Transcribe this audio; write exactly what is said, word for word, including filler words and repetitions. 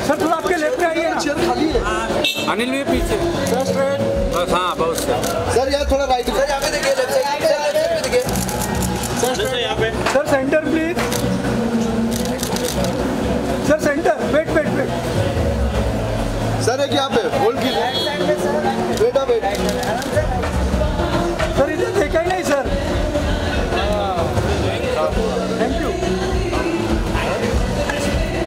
Sir थोड़ा आपके left में आइए ना। चेयर खाली है। अनिल भी पीछे बस। हाँ बहुत सर सर यार थोड़ा राइट सर यहाँ पे देखिए, लेफ्ट साइड पे देखिए सर, यहाँ पे sir centre please. Sir centre, wait wait wait. Sir एक यहाँ पे होल्ड कीजिए, वेट अप वेट। सर इधर देखा ही नहीं सर। Thank you.